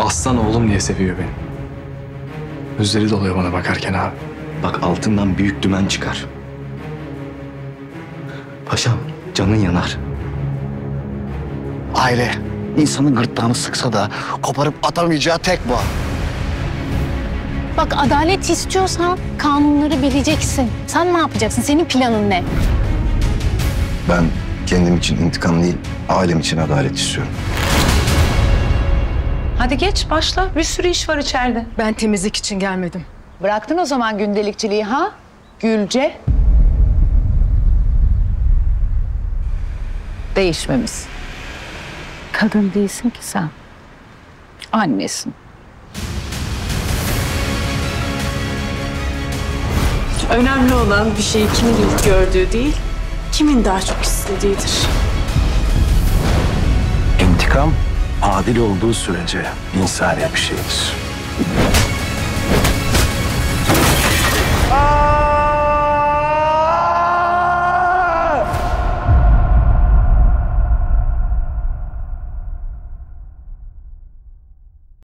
Aslan oğlum diye seviyor beni. Gözleri doluyor bana bakarken abi. Bak altından büyük dümen çıkar. Paşam canın yanar. Aile insanın gırtlağını sıksa da koparıp atamayacağı tek bu. Bak adalet istiyorsan kanunları bileceksin. Sen ne yapacaksın? Senin planın ne? Ben kendim için intikam değil, ailem için adalet istiyorum. Hadi geç başla. Bir sürü iş var içeride. Ben temizlik için gelmedim. Bıraktın o zaman gündelikçiliği ha? Gülce. Değişmemiz. Kadın değilsin ki sen. Annesin. Önemli olan bir şeyi kimin ilk gördüğü değil, kimin daha çok istediğidir. İntikam adil olduğu sürece insani bir şeydir.